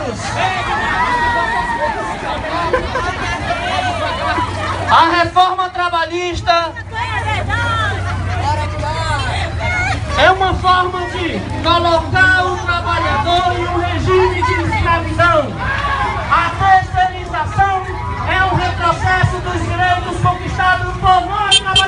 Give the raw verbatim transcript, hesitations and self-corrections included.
direitos. A reforma trabalhista é uma forma de colocar o trabalhador em um regime de escravidão. A terceirização é um retrocesso dos direitos conquistados por nós trabalhadores.